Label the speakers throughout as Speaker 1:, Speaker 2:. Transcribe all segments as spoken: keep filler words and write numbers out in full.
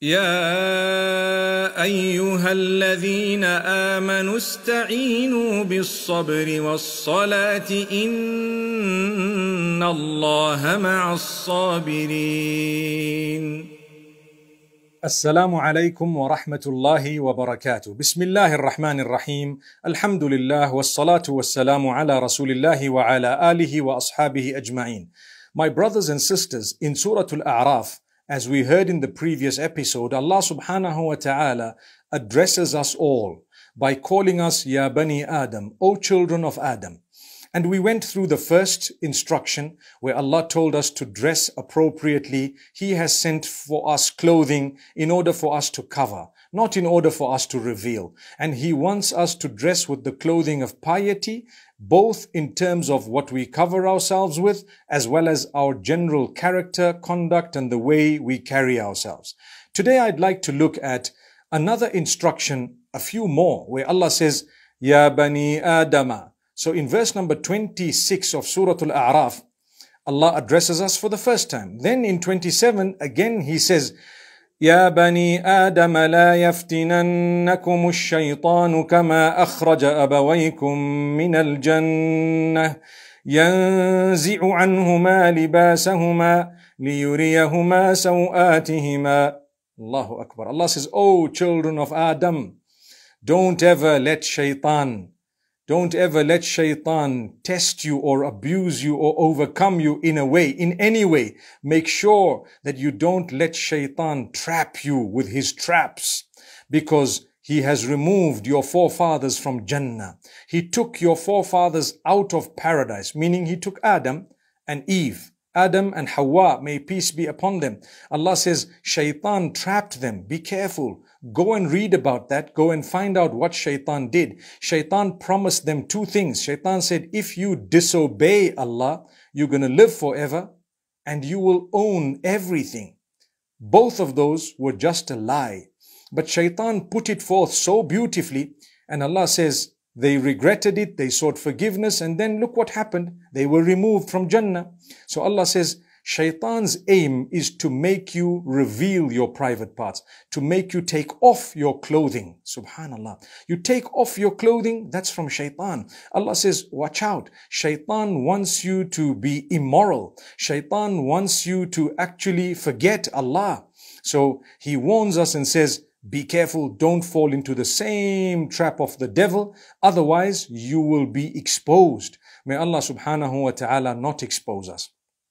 Speaker 1: يا أيها الذين آمنوا استعينوا بالصبر والصلاة إن الله مع الصابرين.
Speaker 2: السلام عليكم ورحمة الله وبركاته. بسم الله الرحمن الرحيم. الحمد لله والصلاة والسلام على رسول الله وعلى آله وأصحابه أجمعين. My brothers and sisters, in Surah Al-A'raf, as we heard in the previous episode, Allah subhanahu wa ta'ala addresses us all by calling us Ya Bani Adam, O children of Adam. And we went through the first instruction where Allah told us to dress appropriately. He has sent for us clothing in order for us to cover, not in order for us to reveal. And He wants us to dress with the clothing of piety, both in terms of what we cover ourselves with, as well as our general character, conduct, and the way we carry ourselves. Today I'd like to look at another instruction, a few more, where Allah says, Ya Bani Adama. So in verse number twenty-six of Surah Al-A'raf, Allah addresses us for the first time. Then in twenty-seven, again He says, يا بني آدم لا يفتننكم الشيطان كما أخرج أبويكم من الجنة ينزع عنهما لباسهما ليريهما سوآتهما. Allahu Akbar. Allah says, O children of Adam, don't ever let shaitan Don't ever let shaitan test you or abuse you or overcome you in a way, in any way. Make sure that you don't let shaitan trap you with his traps, because he has removed your forefathers from Jannah. He took your forefathers out of paradise, meaning He took Adam and Eve. Adam and Hawa, may peace be upon them. Allah says, shaitan trapped them. Be careful. Go and read about that. Go and find out what shaitan did. Shaitan promised them two things. Shaitan said, if you disobey Allah, you're going to live forever and you will own everything. Both of those were just a lie. But shaitan put it forth so beautifully, and Allah says, they regretted it, they sought forgiveness, and then look what happened. They were removed from Jannah. So Allah says, shaitan's aim is to make you reveal your private parts, to make you take off your clothing. Subhanallah. You take off your clothing, that's from shaitan. Allah says, watch out. Shaitan wants you to be immoral. Shaitan wants you to actually forget Allah. So He warns us and says, be careful, don't fall into the same trap of the devil, otherwise you will be exposed. May Allah subhanahu wa ta'ala not expose us.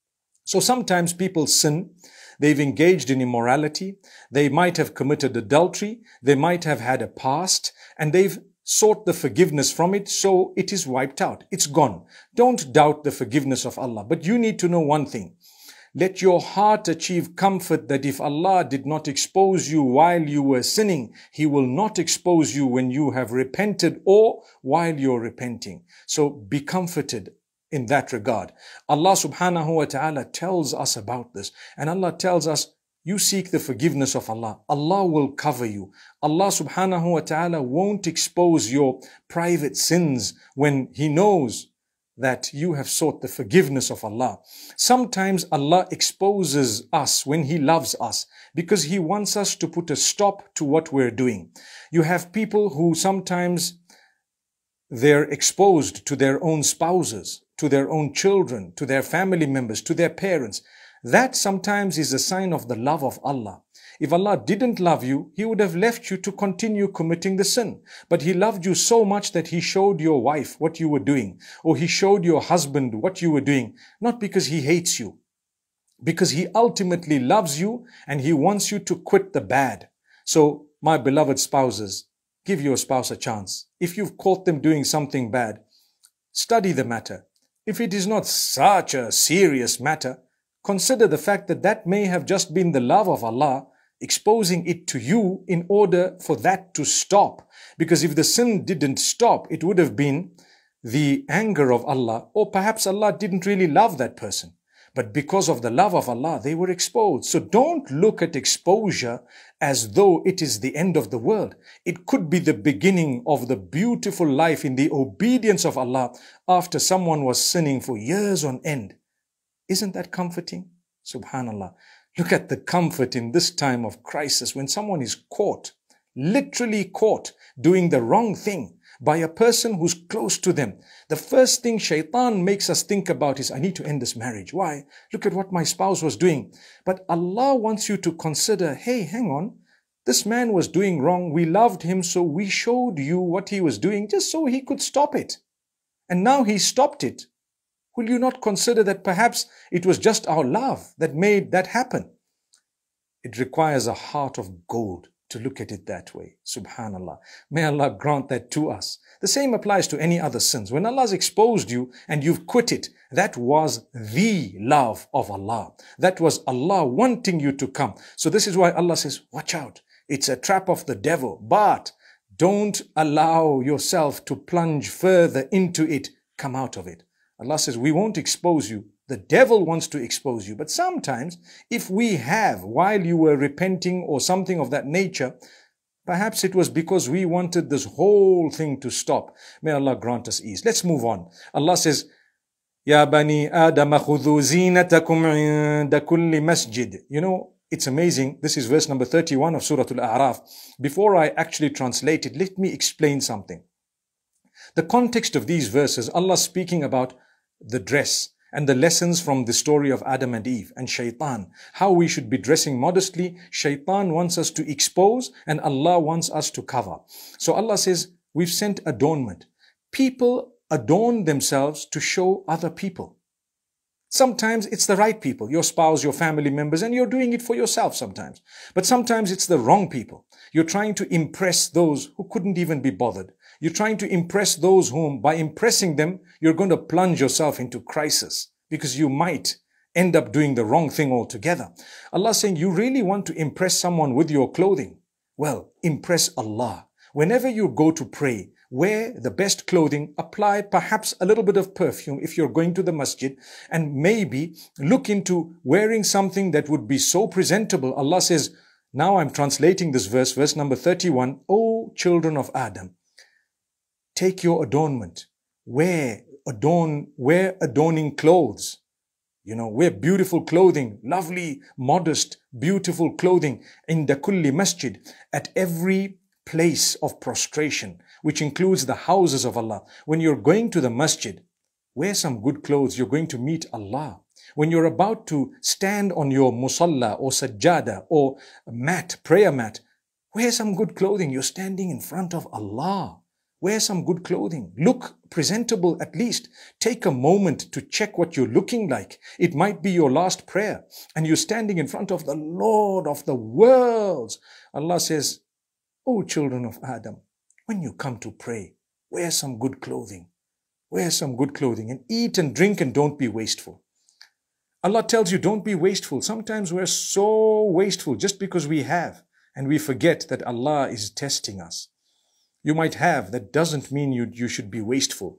Speaker 2: So sometimes people sin, they've engaged in immorality, they might have committed adultery, they might have had a past, and they've sought the forgiveness from it, so it is wiped out, it's gone. Don't doubt the forgiveness of Allah, but you need to know one thing. Let your heart achieve comfort that if Allah did not expose you while you were sinning, He will not expose you when you have repented or while you're repenting. So be comforted in that regard. Allah subhanahu wa ta'ala tells us about this, and Allah tells us, you seek the forgiveness of Allah. Allah will cover you. Allah subhanahu wa ta'ala won't expose your private sins when He knows that you have sought the forgiveness of Allah. Sometimes Allah exposes us when He loves us, because He wants us to put a stop to what we're doing. You have people who sometimes they're exposed to their own spouses, to their own children, to their family members, to their parents. That sometimes is a sign of the love of Allah. If Allah didn't love you, He would have left you to continue committing the sin. But He loved you so much that He showed your wife what you were doing, or He showed your husband what you were doing, not because He hates you, because He ultimately loves you and He wants you to quit the bad. So, my beloved spouses, give your spouse a chance. If you've caught them doing something bad, study the matter. If it is not such a serious matter, consider the fact that that may have just been the love of Allah exposing it to you in order for that to stop. Because if the sin didn't stop, it would have been the anger of Allah, or perhaps Allah didn't really love that person. But because of the love of Allah, they were exposed. So don't look at exposure as though it is the end of the world. It could be the beginning of the beautiful life in the obedience of Allah after someone was sinning for years on end. Isn't that comforting? Subhanallah. Look at the comfort in this time of crisis when someone is caught, literally caught, doing the wrong thing by a person who's close to them. The first thing shaitan makes us think about is, I need to end this marriage. Why? Look at what my spouse was doing. But Allah wants you to consider, hey, hang on. This man was doing wrong. We loved him, so we showed you what he was doing just so he could stop it. And now he stopped it. Will you not consider that perhaps it was just our love that made that happen? It requires a heart of gold to look at it that way. Subhanallah. May Allah grant that to us. The same applies to any other sins. When Allah has exposed you and you've quit it, that was the love of Allah. That was Allah wanting you to come. So this is why Allah says, watch out. It's a trap of the devil, but don't allow yourself to plunge further into it. Come out of it. Allah says, we won't expose you. The devil wants to expose you. But sometimes, if we have, while you were repenting or something of that nature, perhaps it was because we wanted this whole thing to stop. May Allah grant us ease. Let's move on. Allah says, Ya bani Adam khudhu zinatakum inda kulli masjid. You know, it's amazing. This is verse number thirty-one of Surah Al-A'raf. Before I actually translate it, let me explain something. The context of these verses, Allah speaking about the dress and the lessons from the story of Adam and Eve and Shaitan, how we should be dressing modestly. Shaitan wants us to expose and Allah wants us to cover. So Allah says, we've sent adornment. People adorn themselves to show other people. Sometimes it's the right people, your spouse, your family members, and you're doing it for yourself sometimes. But sometimes it's the wrong people. You're trying to impress those who couldn't even be bothered. You're trying to impress those whom, by impressing them, you're going to plunge yourself into crisis because you might end up doing the wrong thing altogether. Allah is saying, you really want to impress someone with your clothing? Well, impress Allah. Whenever you go to pray, wear the best clothing, apply perhaps a little bit of perfume if you're going to the masjid, and maybe look into wearing something that would be so presentable. Allah says, now I'm translating this verse, verse number thirty-one, O children of Adam, take your adornment, wear, adorn, wear adorning clothes. You know, wear beautiful clothing, lovely, modest, beautiful clothing in the kulli masjid, at every place of prostration, which includes the houses of Allah. When you're going to the masjid, wear some good clothes. You're going to meet Allah. When you're about to stand on your musalla or sajjada or mat, prayer mat, wear some good clothing. You're standing in front of Allah. Wear some good clothing. Look presentable at least. Take a moment to check what you're looking like. It might be your last prayer and you're standing in front of the Lord of the worlds. Allah says, O children of Adam, when you come to pray, wear some good clothing. Wear some good clothing and eat and drink and don't be wasteful. Allah tells you don't be wasteful. Sometimes we're so wasteful just because we have and we forget that Allah is testing us. You might have, that doesn't mean you, you should be wasteful.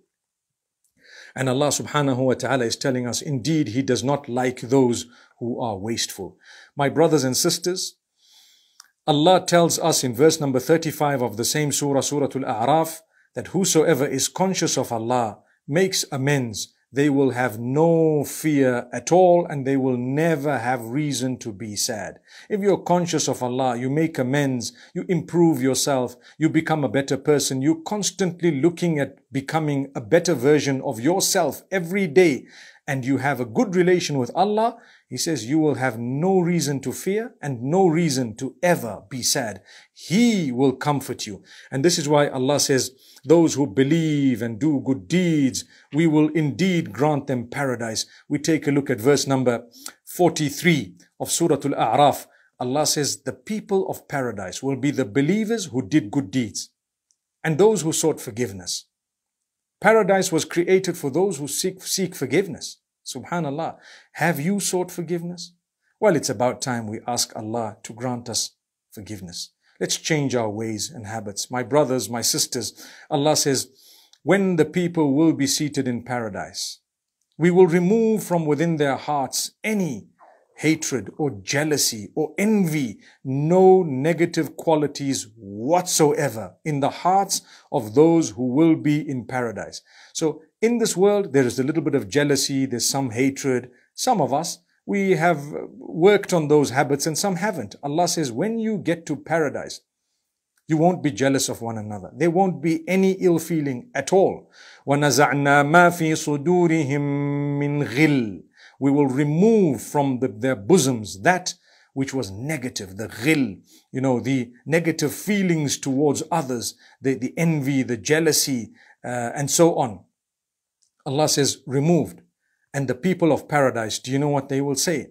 Speaker 2: And Allah subhanahu wa ta'ala is telling us, indeed, He does not like those who are wasteful. My brothers and sisters, Allah tells us in verse number thirty-five of the same surah, Surah Al-A'raf, that whosoever is conscious of Allah, makes amends, they will have no fear at all and they will never have reason to be sad. If you're conscious of Allah, you make amends, you improve yourself, you become a better person, you're constantly looking at becoming a better version of yourself every day, and you have a good relation with Allah, He says you will have no reason to fear and no reason to ever be sad. He will comfort you. And this is why Allah says, those who believe and do good deeds, we will indeed grant them paradise. We take a look at verse number forty-three of Surah Al-A'raf. Allah says the people of paradise will be the believers who did good deeds and those who sought forgiveness. Paradise was created for those who seek, seek forgiveness. Subhanallah. Have you sought forgiveness? Well, it's about time we ask Allah to grant us forgiveness. Let's change our ways and habits. My brothers, my sisters, Allah says, when the people will be seated in paradise, we will remove from within their hearts any hatred or jealousy or envy, no negative qualities whatsoever in the hearts of those who will be in paradise. So in this world, there is a little bit of jealousy, there's some hatred. Some of us, we have worked on those habits and some haven't. Allah says, when you get to paradise, you won't be jealous of one another. There won't be any ill feeling at all. وَنَزَعْنَا مَا فِي صُدُورِهِم مِّن غِلٍّ. We will remove from the, their bosoms that which was negative, the ghil, you know, the negative feelings towards others, the, the envy, the jealousy, uh, and so on. Allah says, removed. And the people of paradise, do you know what they will say?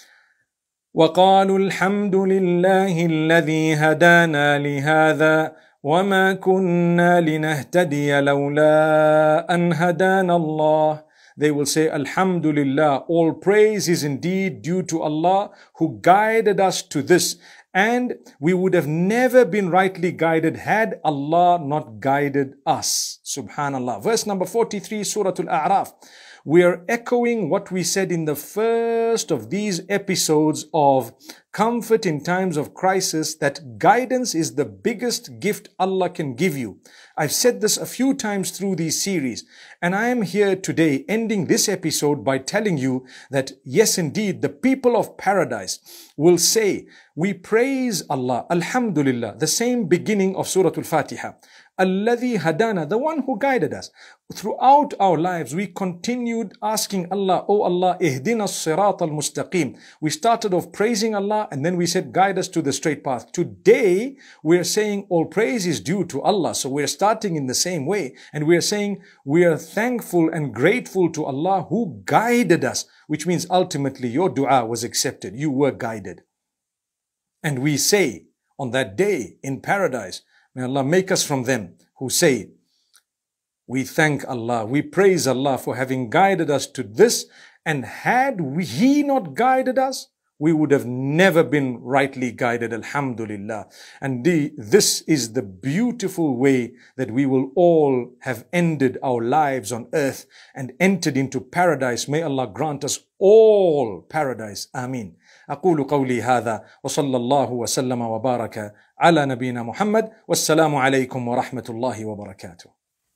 Speaker 2: وَقَالُوا الْحَمْدُ لِلَّهِ الَّذِي هَدَانَا لِهَذَا وَمَا كُنَّا لِنَهْتَدِيَ لَوْلَا أَنْ هَدَانَ اللَّهِ. They will say, Alhamdulillah, all praise is indeed due to Allah who guided us to this. And we would have never been rightly guided had Allah not guided us. Subhanallah. Verse number forty-three, Surah Al-A'raf. We are echoing what we said in the first of these episodes of comfort in times of crisis, that guidance is the biggest gift Allah can give you. I've said this a few times through these series, and I am here today ending this episode by telling you that yes, indeed, the people of paradise will say, we praise Allah, Alhamdulillah, the same beginning of Surah Al-Fatiha. Alladhi hadana, the one who guided us. Throughout our lives, we continued asking Allah, Oh Allah, ihdina as-sirat al-mustaqim. We started off praising Allah and then we said, guide us to the straight path. Today, we're saying all praise is due to Allah. So we're starting in the same way. And we're saying we are thankful and grateful to Allah who guided us, which means ultimately your dua was accepted. You were guided. And we say on that day in paradise, may Allah make us from them who say, we thank Allah, we praise Allah for having guided us to this, and had we, He not guided us, we would have never been rightly guided, Alhamdulillah. And the, this is the beautiful way that we will all have ended our lives on earth and entered into paradise. May Allah grant us all paradise. Ameen. أقول قولي هذا وصلى الله وسلم وبارك على نبينا محمد والسلام عليكم ورحمة الله وبركاته.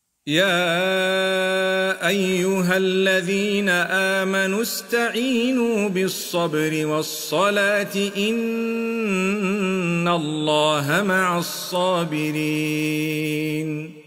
Speaker 1: يا أيها الذين آمنوا استعينوا بالصبر والصلاة إن الله مع الصابرين.